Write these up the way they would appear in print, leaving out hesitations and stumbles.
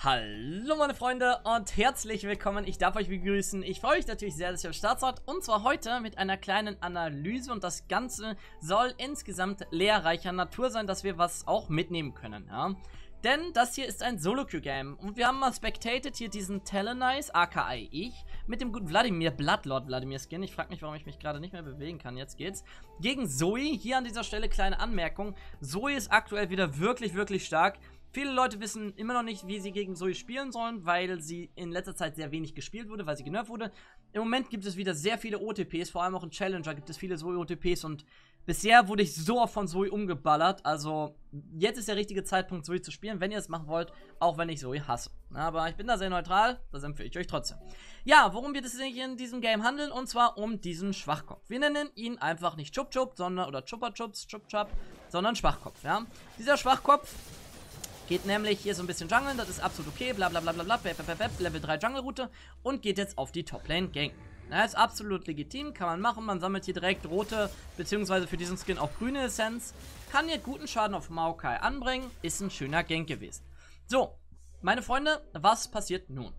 Hallo meine Freunde und herzlich willkommen, ich darf euch begrüßen. Ich freue mich natürlich sehr, dass ihr am Start seid und zwar heute mit einer kleinen Analyse und das Ganze soll insgesamt lehrreicher Natur sein, dass wir was auch mitnehmen können, ja. Denn das hier ist ein Solo-Queue-Game und wir haben mal spectated hier diesen Talonize, aka ich, mit dem guten Vladimir, Bloodlord Vladimir Skin. Ich frage mich, warum ich mich gerade nicht mehr bewegen kann, jetzt geht's. Gegen Zoe, hier an dieser Stelle kleine Anmerkung, Zoe ist aktuell wieder wirklich stark. Viele Leute wissen immer noch nicht, wie sie gegen Zoe spielen sollen, weil sie in letzter Zeit sehr wenig gespielt wurde, weil sie genervt wurde. Im Moment gibt es wieder sehr viele OTPs, vor allem auch in Challenger gibt es viele Zoe-OTPs und bisher wurde ich so oft von Zoe umgeballert, also jetzt ist der richtige Zeitpunkt, Zoe zu spielen, wenn ihr es machen wollt, auch wenn ich Zoe hasse. Aber ich bin da sehr neutral, das empfehle ich euch trotzdem. Ja, worum wird es sich in diesem Game handeln? Und zwar um diesen Schwachkopf. Wir nennen ihn einfach nicht Chup Chup, sondern, oder Chupa Chups, Chup Chup, sondern Schwachkopf, ja. Dieser Schwachkopf geht nämlich hier so ein bisschen Jungeln, das ist absolut okay, bla bla bla bla bla, Level 3 Jungle-Route und geht jetzt auf die Top-Lane Gang. Das ist absolut legitim, kann man machen, man sammelt hier direkt rote, beziehungsweise für diesen Skin auch grüne Essenz, kann hier guten Schaden auf Maokai anbringen, ist ein schöner Gank gewesen. So, meine Freunde, was passiert nun?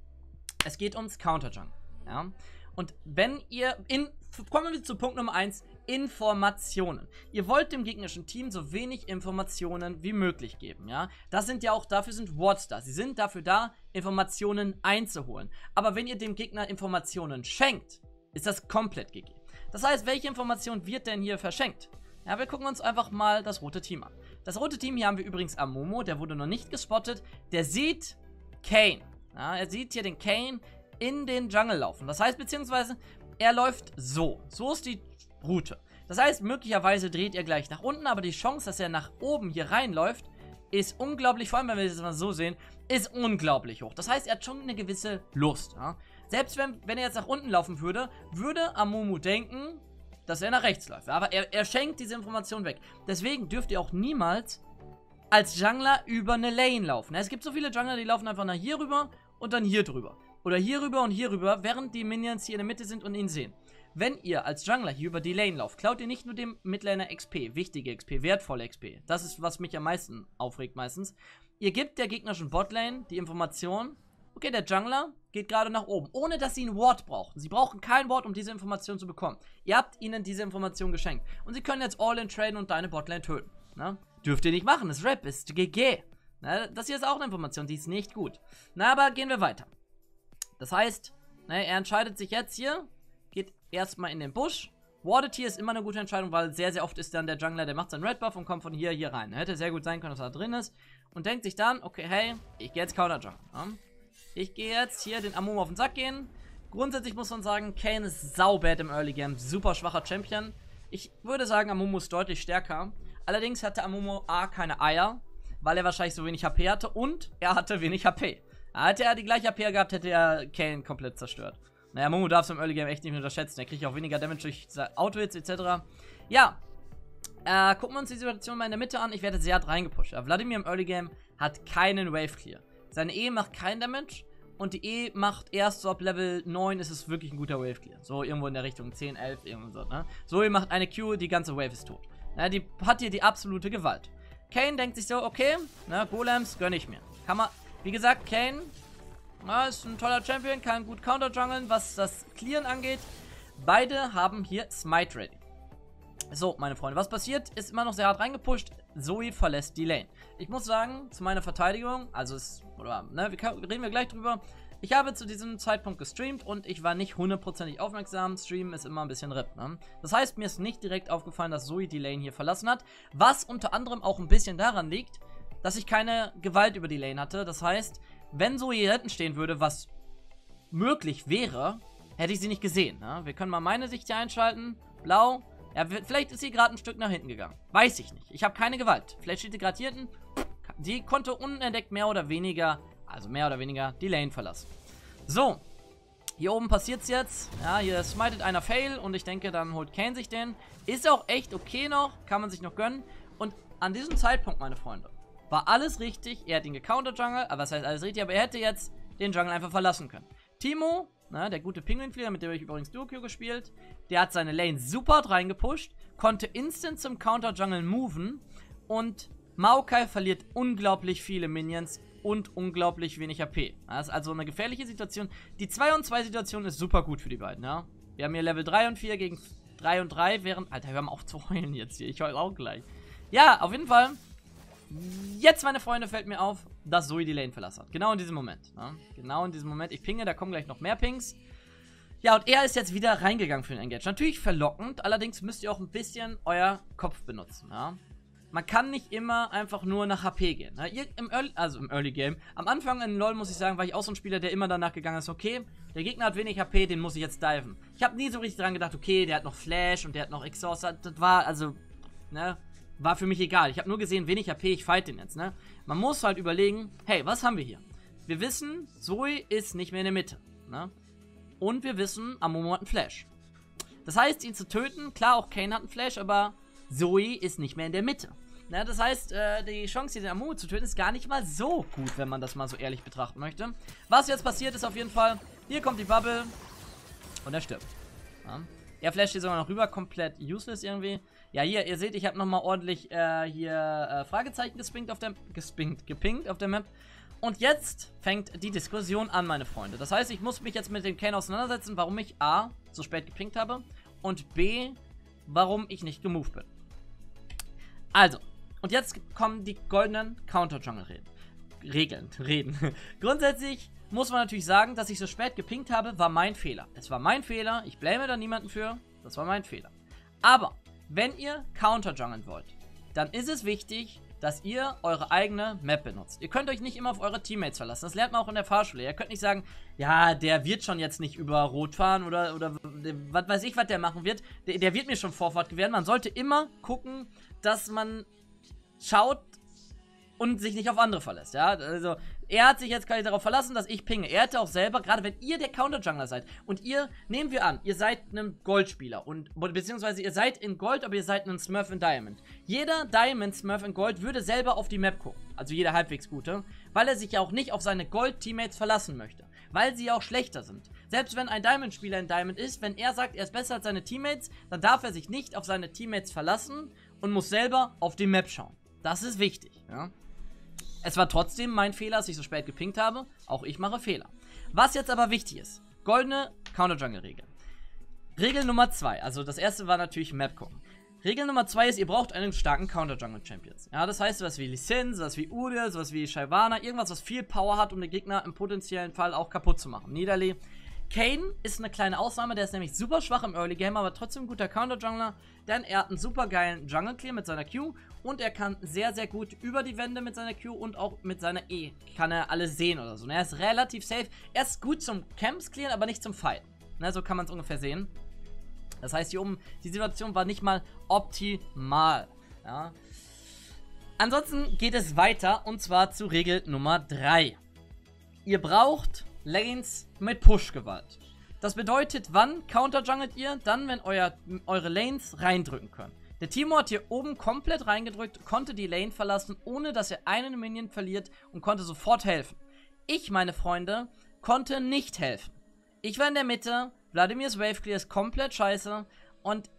Es geht ums Counter-Jungle, ja, und wenn ihr, kommen wir zu Punkt Nummer 1, Informationen. Ihr wollt dem gegnerischen Team so wenig Informationen wie möglich geben, ja. Das sind ja auch, dafür sind Wards da. Sie sind dafür da, Informationen einzuholen. Aber wenn ihr dem Gegner Informationen schenkt, ist das komplett GG. Das heißt, welche Information wird denn hier verschenkt? Ja, wir gucken uns einfach mal das rote Team an. Das rote Team, hier haben wir übrigens Amumu, der wurde noch nicht gespottet. Der sieht Kayn. Ja, er sieht hier den Kayn in den Jungle laufen. Das heißt, beziehungsweise, er läuft so. So ist die Route. Das heißt, möglicherweise dreht er gleich nach unten, aber die Chance, dass er nach oben hier reinläuft, ist unglaublich, vor allem wenn wir das mal so sehen, ist unglaublich hoch. Das heißt, er hat schon eine gewisse Lust. Ja? Selbst wenn er jetzt nach unten laufen würde, würde Amumu denken, dass er nach rechts läuft. Aber er schenkt diese Information weg. Deswegen dürft ihr auch niemals als Jungler über eine Lane laufen. Es gibt so viele Jungler, die laufen einfach nach hier rüber und dann hier drüber. Oder hier rüber und hier rüber, während die Minions hier in der Mitte sind und ihn sehen. Wenn ihr als Jungler hier über die Lane lauft, klaut ihr nicht nur dem Midlaner XP, wichtige XP, wertvolle XP. Das ist, was mich am meisten aufregt meistens. Ihr gebt der gegnerischen Botlane die Information, okay, der Jungler geht gerade nach oben, ohne dass sie einen Ward brauchen. Sie brauchen kein Ward, um diese Information zu bekommen. Ihr habt ihnen diese Information geschenkt. Und sie können jetzt All-in traden und deine Botlane töten. Na? Dürft ihr nicht machen, das Rap ist GG. Na, das hier ist auch eine Information, die ist nicht gut. Na, aber gehen wir weiter. Das heißt, er entscheidet sich jetzt hier, geht erstmal in den Busch. Wardet hier ist immer eine gute Entscheidung, weil sehr oft ist dann der Jungler, der macht seinen Red Buff und kommt von hier rein. Hätte sehr gut sein können, dass er da drin ist. Und denkt sich dann, okay, hey, ich gehe jetzt Counter Jungle. Ja? Ich gehe jetzt hier den Amumu auf den Sack gehen. Grundsätzlich muss man sagen, Kayn ist saubad im Early Game. Super schwacher Champion. Ich würde sagen, Amumu ist deutlich stärker. Allerdings hatte Amumu A keine Eier, weil er wahrscheinlich so wenig HP hatte und er hatte wenig HP. Hätte er die gleiche AP gehabt, hätte er Kayn komplett zerstört. Naja, Momo darf es im Early Game echt nicht unterschätzen. Er kriegt auch weniger Damage durch Auto-Hits etc. Ja, gucken wir uns die Situation mal in der Mitte an. Ich werde sehr hart reingepusht. Vladimir im Early Game hat keinen Wave Clear. Seine E macht keinen Damage und die E macht erst so ab Level 9 ist es wirklich ein guter Wave Clear. So irgendwo in der Richtung 10, 11, irgendwo so, ne? Zoe macht eine Q, die ganze Wave ist tot. Ja, die hat hier die absolute Gewalt. Kayn denkt sich so, okay, ne, Golems gönne ich mir. Kann man... Wie gesagt, Kayn ist ein toller Champion, kann gut counter-jungeln, was das Clearen angeht. Beide haben hier Smite ready. So, meine Freunde, was passiert? Ist immer noch sehr hart reingepusht. Zoe verlässt die Lane. Ich muss sagen, zu meiner Verteidigung, also reden wir gleich drüber. Ich habe zu diesem Zeitpunkt gestreamt und ich war nicht hundertprozentig aufmerksam. Streamen ist immer ein bisschen RIP, ne? Das heißt, mir ist nicht direkt aufgefallen, dass Zoe die Lane hier verlassen hat. Was unter anderem auch ein bisschen daran liegt, dass ich keine Gewalt über die Lane hatte. Das heißt, wenn Zoe hier hinten stehen würde, was möglich wäre, hätte ich sie nicht gesehen. Ne? Wir können mal meine Sicht hier einschalten. Blau. Ja, vielleicht ist sie gerade ein Stück nach hinten gegangen. Weiß ich nicht. Ich habe keine Gewalt. Vielleicht steht sie gerade hier hinten. Die konnte unentdeckt mehr oder weniger die Lane verlassen. So. Hier oben passiert es jetzt. Ja, hier smitet einer Fail und ich denke, dann holt Kayn sich den. Ist auch echt okay noch. Kann man sich noch gönnen. Und an diesem Zeitpunkt, meine Freunde, war alles richtig, er hat ihn gecounter-jungle, aber was heißt alles richtig, aber er hätte jetzt den Jungle einfach verlassen können. Timo, der gute Pinguinflieger, mit dem habe ich übrigens Duo-Q gespielt, der hat seine Lane super hart reingepusht, konnte instant zum Counter-Jungle moven und Maokai verliert unglaublich viele Minions und unglaublich wenig HP. Das ist also eine gefährliche Situation. Die 2-und-2-Situation ist super gut für die beiden, ja. Wir haben hier Level 3 und 4 gegen 3 und 3, während... Alter, hör mal auf zu heulen jetzt hier. Ich heul auch gleich. Ja, auf jeden Fall. Jetzt, meine Freunde, fällt mir auf, dass Zoe die Lane verlassen hat. Genau in diesem Moment. Ja? Genau in diesem Moment. Ich pinge, da kommen gleich noch mehr Pings. Ja, und er ist jetzt wieder reingegangen für den Engage. Natürlich verlockend, allerdings müsst ihr auch ein bisschen euer Kopf benutzen. Ja? Man kann nicht immer einfach nur nach HP gehen. Ja? Im Early Game. Am Anfang in LoL, muss ich sagen, war ich auch so ein Spieler, der immer danach gegangen ist, okay, der Gegner hat wenig HP, den muss ich jetzt diven. Ich habe nie so richtig dran gedacht, okay, der hat noch Flash und der hat noch Exhaust. Das war, also, ne, war für mich egal. Ich habe nur gesehen, wenig HP, ich fight den jetzt, ne. Man muss halt überlegen, hey, was haben wir hier? Wir wissen, Zoe ist nicht mehr in der Mitte, ne. Und wir wissen, Amumu hat einen Flash. Das heißt, ihn zu töten, klar, auch Kayn hat einen Flash, aber Zoe ist nicht mehr in der Mitte. Na, das heißt, die Chance, den Amumu zu töten, ist gar nicht mal so gut, wenn man das mal so ehrlich betrachten möchte. Was jetzt passiert, ist auf jeden Fall, hier kommt die Bubble und er stirbt. Ja. Er flasht hier sogar noch rüber, komplett useless irgendwie. Ja, hier, ihr seht, ich habe nochmal ordentlich Fragezeichen gepinkt auf der Map. Und jetzt fängt die Diskussion an, meine Freunde. Das heißt, ich muss mich jetzt mit dem Kayn auseinandersetzen, warum ich A, so spät gepinkt habe und B, warum ich nicht gemoved bin. Also, und jetzt kommen die goldenen Counter-Jungle-Regeln. Grundsätzlich muss man natürlich sagen, dass ich so spät gepinkt habe, war mein Fehler. Es war mein Fehler, ich blame da niemanden für, das war mein Fehler. Aber, wenn ihr Counter-Jungeln wollt, dann ist es wichtig, dass ihr eure eigene Map benutzt. Ihr könnt euch nicht immer auf eure Teammates verlassen. Das lernt man auch in der Fahrschule. Ihr könnt nicht sagen, ja, der wird schon jetzt nicht über Rot fahren oder was weiß ich, was der machen wird. Der wird mir schon Vorfahrt gewähren. Man sollte immer gucken, dass man schaut und sich nicht auf andere verlässt, ja. Also, er hat sich jetzt quasi darauf verlassen, dass ich pinge. Er hätte auch selber, gerade wenn ihr der Counter-Jungler seid und ihr, nehmen wir an, ihr seid ein Goldspieler und, beziehungsweise ihr seid in Gold, aber ihr seid ein Smurf in Diamond. Jeder Diamond-Smurf in Gold würde selber auf die Map gucken, also jeder halbwegs gute, weil er sich ja auch nicht auf seine Gold-Teammates verlassen möchte, weil sie ja auch schlechter sind. Selbst wenn ein Diamond-Spieler in Diamond ist, wenn er sagt, er ist besser als seine Teammates, dann darf er sich nicht auf seine Teammates verlassen und muss selber auf die Map schauen. Das ist wichtig, ja. Es war trotzdem mein Fehler, dass ich so spät gepinkt habe. Auch ich mache Fehler. Was jetzt aber wichtig ist, goldene Counter-Jungle-Regel. Regel Nummer 2, also das erste war natürlich Map gucken. Regel Nummer 2 ist, ihr braucht einen starken Counter-Jungle-Champions. Ja, das heißt, sowas wie Lee Sin, sowas wie Udyr, sowas wie Shyvana, irgendwas, was viel Power hat, um den Gegner im potenziellen Fall auch kaputt zu machen. Niederlee. Kayn ist eine kleine Ausnahme, der ist nämlich super schwach im Early Game, aber trotzdem ein guter Counter-Jungler, denn er hat einen super geilen Jungle-Clear mit seiner Q und er kann sehr, sehr gut über die Wände mit seiner Q und auch mit seiner E kann er alles sehen oder so. Und er ist relativ safe, er ist gut zum Camps clearen, aber nicht zum Fighten. Ne, so kann man es ungefähr sehen. Das heißt, hier oben, die Situation war nicht mal optimal. Ja. Ansonsten geht es weiter und zwar zu Regel Nummer 3. Ihr braucht Lanes mit Push-Gewalt. Das bedeutet, wann counter-jungelt ihr? Dann, wenn eure Lanes reindrücken können. Der Timo hat hier oben komplett reingedrückt, konnte die Lane verlassen, ohne dass er einen Minion verliert und konnte sofort helfen. Ich, meine Freunde, konnte nicht helfen. Ich war in der Mitte, Vladimirs Wave Clear ist komplett scheiße und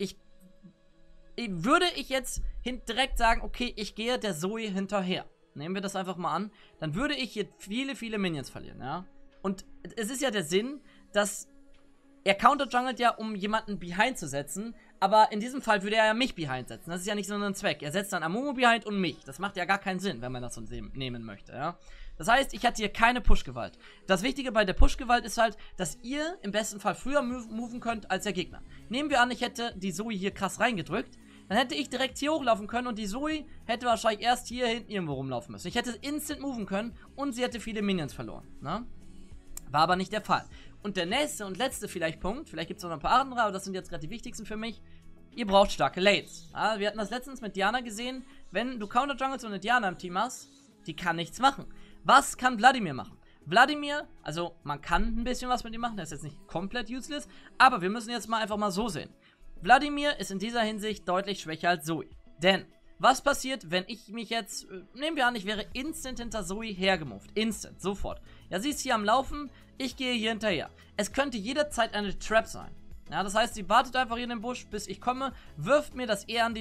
würde ich jetzt direkt sagen, okay, ich gehe der Zoe hinterher. Nehmen wir das einfach mal an. Dann würde ich hier viele, viele Minions verlieren, ja. Und es ist ja der Sinn, dass er counter-jungelt ja, um jemanden behind zu setzen, aber in diesem Fall würde er ja mich behind setzen. Das ist ja nicht so ein Zweck. Er setzt dann Amumu behind und mich. Das macht ja gar keinen Sinn, wenn man das so nehmen möchte, ja. Das heißt, ich hatte hier keine Push-Gewalt. Das Wichtige bei der Push-Gewalt ist halt, dass ihr im besten Fall früher moven könnt als der Gegner. Nehmen wir an, ich hätte die Zoe hier krass reingedrückt, dann hätte ich direkt hier hochlaufen können und die Zoe hätte wahrscheinlich erst hier hinten irgendwo rumlaufen müssen. Ich hätte instant moven können und sie hätte viele Minions verloren, ne? War aber nicht der Fall. Und der nächste und letzte vielleicht Punkt, vielleicht gibt es noch ein paar andere, aber das sind jetzt gerade die wichtigsten für mich. Ihr braucht starke Lanes. Ja, wir hatten das letztens mit Diana gesehen. Wenn du Counter-Jungles und eine Diana im Team hast, die kann nichts machen. Was kann Vladimir machen? Vladimir, also man kann ein bisschen was mit ihm machen, der ist jetzt nicht komplett useless, aber wir müssen jetzt mal einfach mal so sehen. Vladimir ist in dieser Hinsicht deutlich schwächer als Zoe. Denn, was passiert, wenn ich mich jetzt, nehmen wir an, ich wäre instant hinter Zoe hergemoved. Instant, sofort. Ja, sie ist hier am Laufen, ich gehe hier hinterher. Es könnte jederzeit eine Trap sein. Ja, das heißt, sie wartet einfach hier in dem Busch, bis ich komme, wirft mir das E an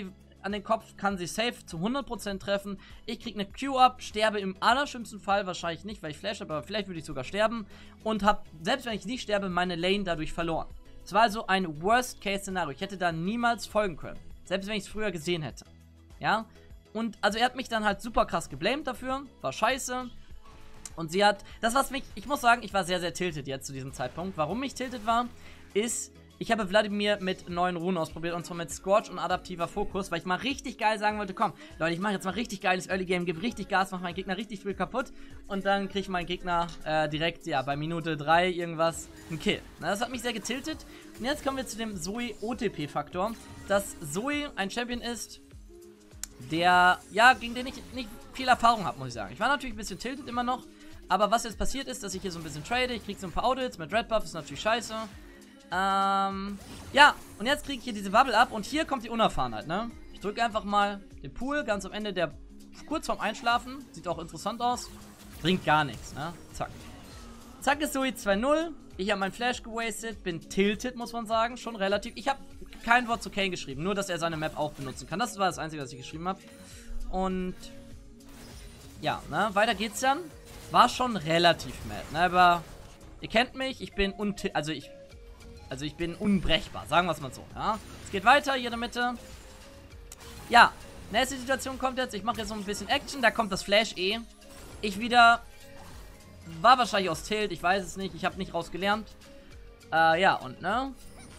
an den Kopf, kann sie safe zu 100% treffen. Ich kriege eine Q ab, sterbe im allerschlimmsten Fall, wahrscheinlich nicht, weil ich Flash habe, aber vielleicht würde ich sogar sterben. Und habe, selbst wenn ich nicht sterbe, meine Lane dadurch verloren. Es war also ein Worst-Case-Szenario. Ich hätte da niemals folgen können. Selbst wenn ich es früher gesehen hätte. Ja? Und also er hat mich dann halt super krass geblamed dafür. War scheiße. Und sie hat, das was mich, ich muss sagen, ich war sehr, sehr tilted jetzt zu diesem Zeitpunkt. Warum ich tilted war, ist, ich habe Vladimir mit neuen Runen ausprobiert. Und zwar mit Scorch und adaptiver Fokus. Weil ich mal richtig geil sagen wollte, komm, Leute, ich mache jetzt mal richtig geiles Early Game. Gebe richtig Gas, mache meinen Gegner richtig viel kaputt. Und dann kriege ich meinen Gegner direkt, ja, bei Minute 3 irgendwas, einen Kill. Na, das hat mich sehr getiltet. Und jetzt kommen wir zu dem Zoe OTP-Faktor. Dass Zoe ein Champion ist, der, ja, gegen den ich nicht viel Erfahrung habe, muss ich sagen. Ich war natürlich ein bisschen tilted immer noch. Aber was jetzt passiert ist, dass ich hier so ein bisschen trade. Ich kriege so ein paar Audits mit Red Buff, ist natürlich scheiße. Ja, und jetzt kriege ich hier diese Bubble ab. Und hier kommt die Unerfahrenheit, ne? Ich drücke einfach mal den Pool ganz am Ende, der kurz vorm Einschlafen. Sieht auch interessant aus. Bringt gar nichts, ne? Zack. Zack ist Zoe 2-0. Ich habe meinen Flash gewastet. Bin tilted, muss man sagen. Schon relativ. Ich habe kein Wort zu Kayn geschrieben. Nur, dass er seine Map auch benutzen kann. Das war das Einzige, was ich geschrieben habe. Und ja, ne? Weiter geht's dann. War schon relativ mad, ne? Aber ihr kennt mich. Ich bin ich bin unbrechbar. Sagen wir es mal so, ja? Es geht weiter hier in der Mitte. Ja, nächste Situation kommt jetzt. Ich mache jetzt noch ein bisschen Action. Da kommt das Flash E. Ich wieder... War wahrscheinlich aus Tilt, ich weiß es nicht. Ich habe nicht rausgelernt. Ja, und ne?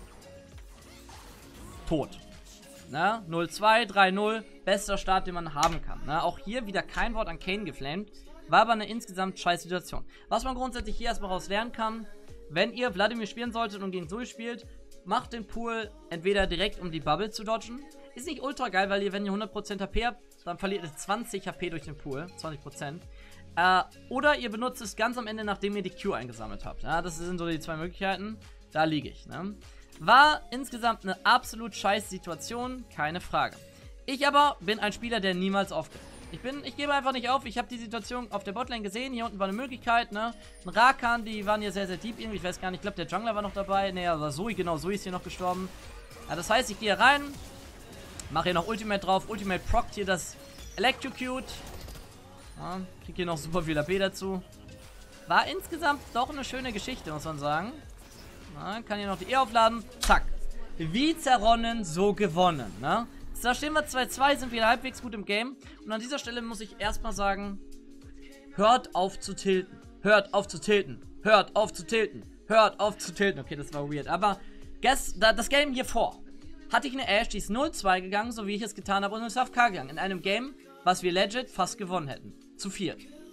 Tot. Ne? 0-2, 3-0. Bester Start, den man haben kann. Ne? Auch hier wieder kein Wort an Kayn geflamed. War aber eine insgesamt scheiß Situation. Was man grundsätzlich hier erstmal raus lernen kann, wenn ihr Vladimir spielen solltet und gegen Zoe spielt, macht den Pool entweder direkt, um die Bubble zu dodgen. Ist nicht ultra geil, weil ihr, wenn ihr 100% HP habt, dann verliert ihr 20 HP durch den Pool. 20%. Oder ihr benutzt es ganz am Ende, nachdem ihr die Q eingesammelt habt. Ja, das sind so die zwei Möglichkeiten. Da liege ich, ne? War insgesamt eine absolut scheiß Situation, keine Frage. Ich aber bin ein Spieler, der niemals aufgibt. Ich gebe einfach nicht auf. Ich habe die Situation auf der Botlane gesehen. Hier unten war eine Möglichkeit, ne? Ein Rakan, die waren hier sehr, sehr deep irgendwie. Ich weiß gar nicht, ich glaube, der Jungler war noch dabei. Ne, aber Zoe, genau, Zoe ist hier noch gestorben. Ja, das heißt, ich gehe rein. Mache hier noch Ultimate drauf. Ultimate prockt hier das Electrocute. Ja, krieg hier noch super viel AP dazu. War insgesamt doch eine schöne Geschichte, muss man sagen. Ja, kann hier noch die E aufladen. Zack. Wie zerronnen, so gewonnen, ne? Da stehen wir 2-2, sind wieder halbwegs gut im Game. Und an dieser Stelle muss ich erstmal sagen, hört auf zu tilten. Hört auf zu tilten. Hört auf zu tilten. Hört auf zu tilten. Okay, das war weird. Aber das Game hier vor hatte ich eine Ashe, die ist 0-2 gegangen, so wie ich es getan habe, und ist auf K gegangen. In einem Game, was wir legit fast gewonnen hätten. Zu 4.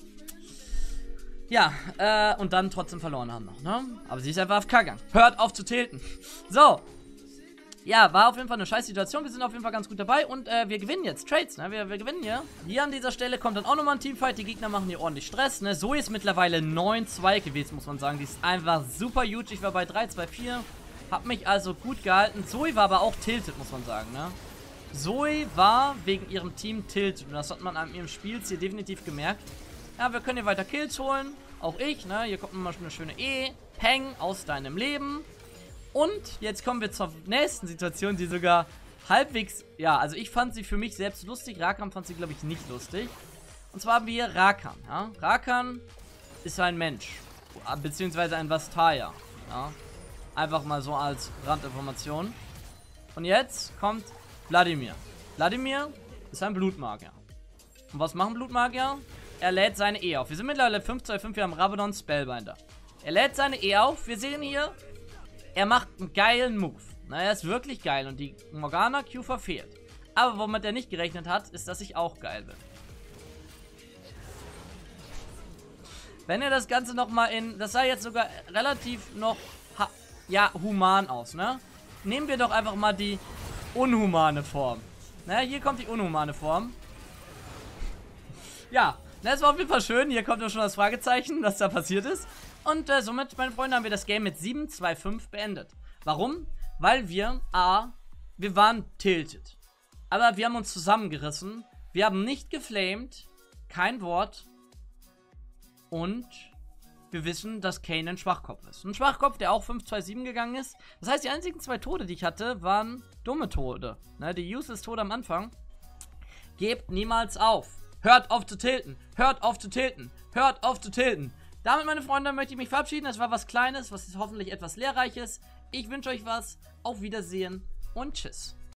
Ja, und dann trotzdem verloren haben noch, ne? Aber sie ist einfach auf K gegangen. Hört auf zu tilten. So. Ja, war auf jeden Fall eine scheiß Situation. Wir sind auf jeden Fall ganz gut dabei und wir gewinnen jetzt Trades, ne? Wir gewinnen hier. Hier an dieser Stelle kommt dann auch nochmal ein Teamfight. Die Gegner machen hier ordentlich Stress, ne? Zoe ist mittlerweile 9-2 gewesen, muss man sagen. Die ist einfach super huge. Ich war bei 3-2-4. Hab mich also gut gehalten. Zoe war aber auch tilted, muss man sagen, ne? Zoe war wegen ihrem Team tilted. Und das hat man an ihrem Spielstil definitiv gemerkt. Ja, wir können hier weiter Kills holen. Auch ich, ne? Hier kommt nochmal eine schöne E. Peng aus deinem Leben. Und jetzt kommen wir zur nächsten Situation, die sogar halbwegs, ja, also ich fand sie für mich selbst lustig. Rakan fand sie, glaube ich, nicht lustig. Und zwar haben wir hier Rakan, ja. Rakan ist ein Mensch, beziehungsweise ein Vastaya, ja. Einfach mal so als Randinformation. Und jetzt kommt Vladimir. Vladimir ist ein Blutmagier. Und was machen Blutmagier? Er lädt seine E auf. Wir sind mittlerweile 5-2-5, wir haben Rabadon Spellbinder. Er lädt seine E auf, wir sehen hier... Er macht einen geilen Move. Na, er ist wirklich geil und die Morgana Q verfehlt. Aber womit er nicht gerechnet hat, ist, dass ich auch geil bin. Wenn er das Ganze nochmal in... Das sah jetzt sogar relativ noch... ja, human aus, ne? Nehmen wir doch einfach mal die unhumane Form. Na, hier kommt die unhumane Form. Ja, das war auf jeden Fall schön. Hier kommt ja schon das Fragezeichen, was da passiert ist. Und somit, meine Freunde, haben wir das Game mit 7-2-5 beendet. Warum? Weil wir waren tilted. Aber wir haben uns zusammengerissen. Wir haben nicht geflamed. Kein Wort. Und wir wissen, dass Kayn ein Schwachkopf ist. Ein Schwachkopf, der auch 5-2-7 gegangen ist. Das heißt, die einzigen 2 Tode, die ich hatte, waren dumme Tode. Ne, die Useless Tode am Anfang. Gebt niemals auf. Hört auf zu tilten. Hört auf zu tilten. Hört auf zu tilten. Damit, meine Freunde, möchte ich mich verabschieden. Das war was Kleines, was hoffentlich etwas Lehrreiches. Ich wünsche euch was. Auf Wiedersehen und tschüss.